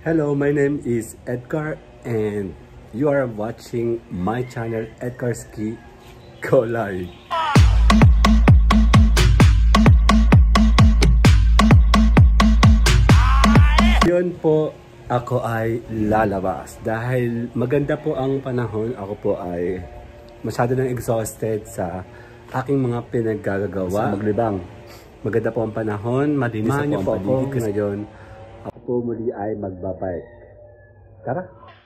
Hello, my name is Edgar and you are watching my channel Edgar's Go Live. Yun po, ako ay lalabas dahil maganda po ang panahon. Ako po ay masyado nang exhausted sa aking mga pinaggagawa. Maglibang. Maganda po ang panahon, malinis na po ang paligid ngayon. Ako po muli ay magbabike. Tara!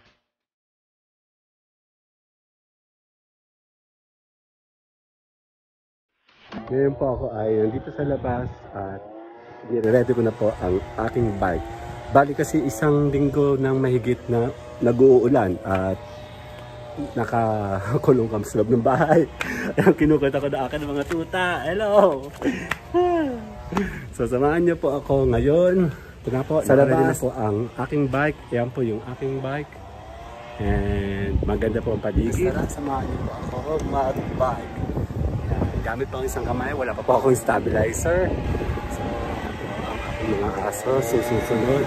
Ngayon po ako ay nandito sa labas at ready ko na po ang aking bike. Bali kasi isang linggo nang mahigit na nag-uulan at nakakulong kami sa loob ng bahay. Ayan, kinukita ko na akin ng mga tuta. Hello! So samahan niyo po ako ngayon. Ito na po, sa labas na po ang aking bike. Yan po yung aking bike. And maganda po ang paligid. Samahan niyo po ako mag-bike. Gamit po ang isang kamay. Wala pa po akong stabilizer. So, ang aking mga aso susunod.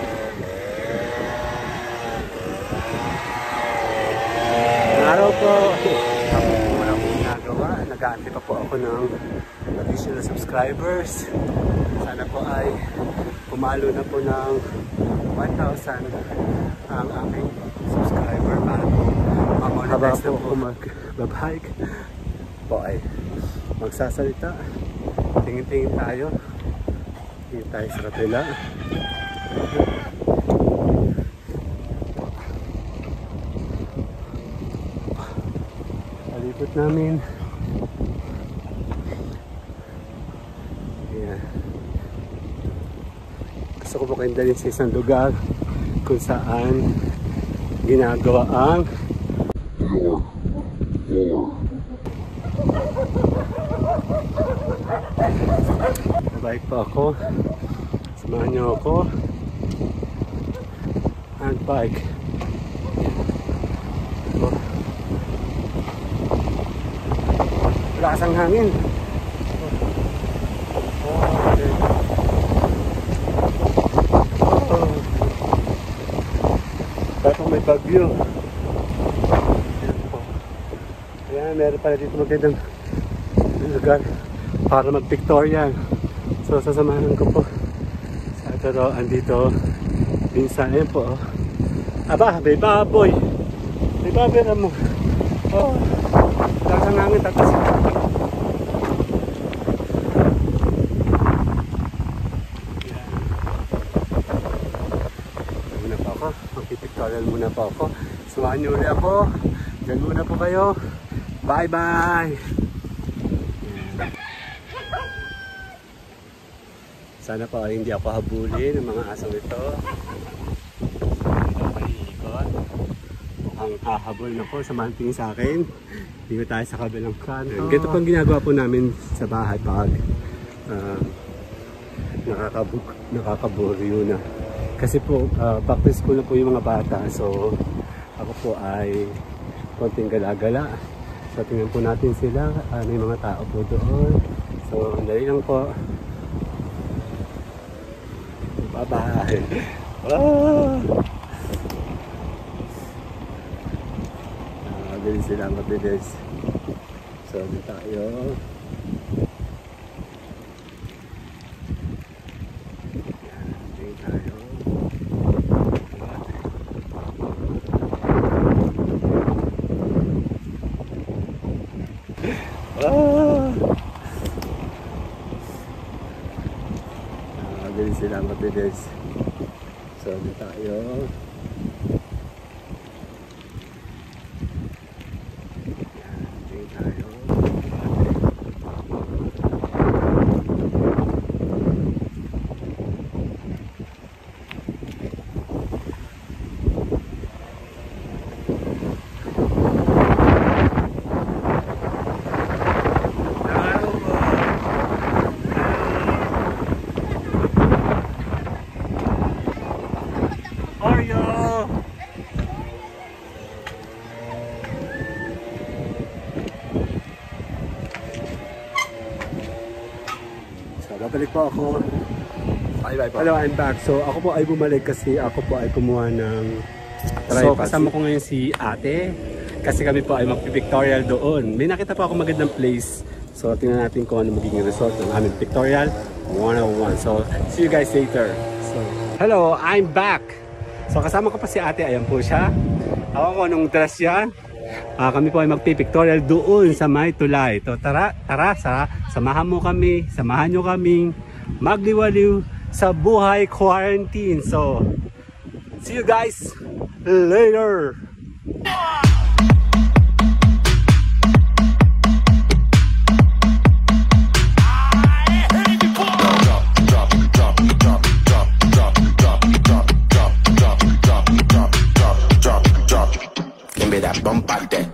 Araw po. Tapos po wala akong ginagawa. Nag-aantay pa po ako ng additional subscribers. Sana po ay pumalo na po ng 1,000 ang aking subscriber para po mamonetize na po mag-bike po ay magsasalita. Tingin-tingin tayo. Tingin tayo sa kapila. Palipot namin. Ayan. Gusto ko po kayong dalhin sa isang lugar kung saan ginagawa ang bike pa ako. Samahan niyo ako. And bike. Lakas ang hangin. Parang may bagyo. Ayan, meron pala dito magandang lugar para mag-pictorial. So sasamahan ko po sa turoan dito. Minsan yan po. Aba, may baboy. May baboy na mo. Oh, lakas ang hangin tapos. Muna po ako. Mag-pictorial muna po ako. Sumahan niyo ulit ako. Diyan muna po kayo. Bye bye! Sana po ay hindi ako habulin ng mga asong ito. Ang hahabol na po sa manting sa akin. Dito tayo sa kabilang kanto. Ganito pang ginagawa po namin sa bahay pag nakakaburyo na. Kasi po back to school na po yung mga bata. So ako po ay konting gala-gala. So tingnan po natin sila. May mga tao po doon. So dali lang po. Bye-bye! Mabilis sila, mabilis. So dito tayo. Tingin tayo. Mabilis sila, mabilis. So dito tayo. Tingin tayo. Babalik po ako 5 Bye-bye po. Hello, I'm back. So ako po ay bumalik kasi ako po ay kumuha ng So kasama ko ngayon si ate kasi kami po ay magpipictorial doon. May nakita po ako magandang place. So tingnan natin kung ano magiging result ng aming pictorial 101. So see you guys later. So hello, I'm back. So kasama ko pa si ate. Ayan po siya. Ako ko nung dress yan. Kami po ay magpipictorial doon sa may tulay. So tara, samahan mo kami. Samahan nyo kaming magliwaliw sa buhay quarantine. So see you guys later. Give me that bump out there.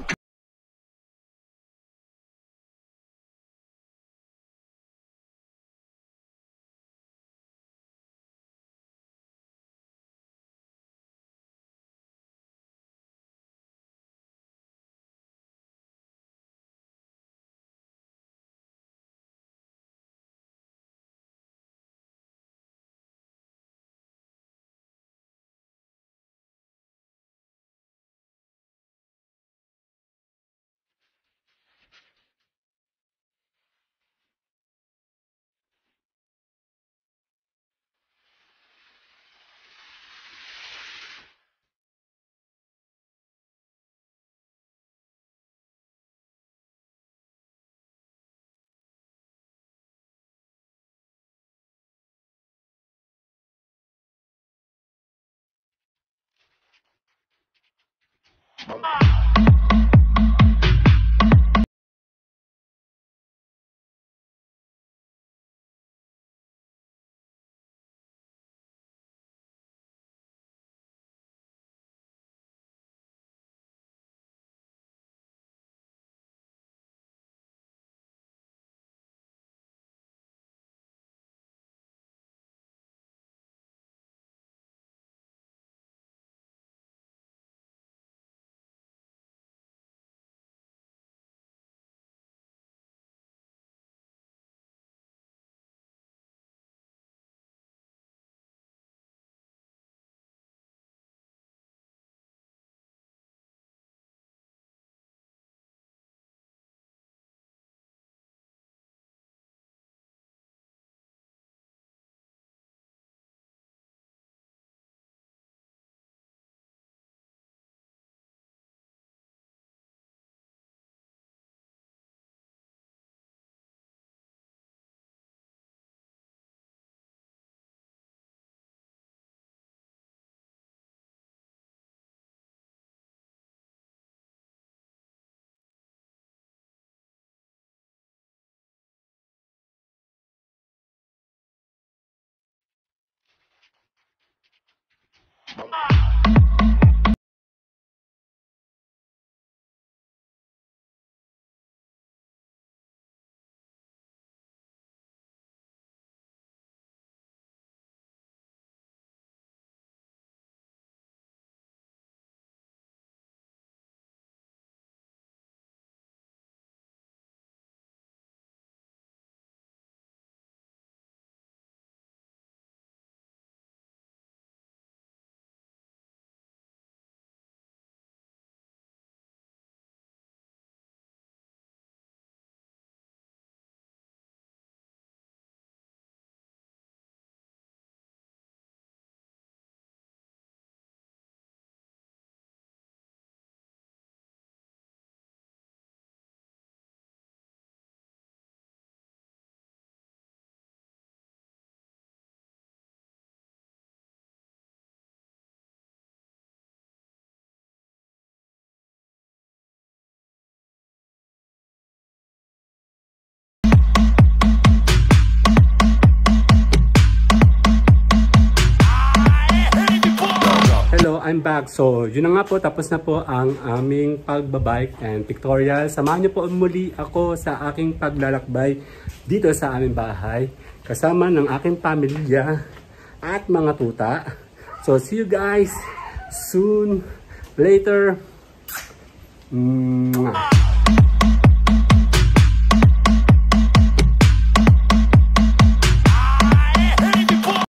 I'm back. So, yun na nga po. Tapos na po ang aming pagbabike and pictorial. Samahan niyo po muli ako sa aking paglalakbay dito sa aming bahay. Kasama ng aking pamilya at mga tuta. So, see you guys soon. Later.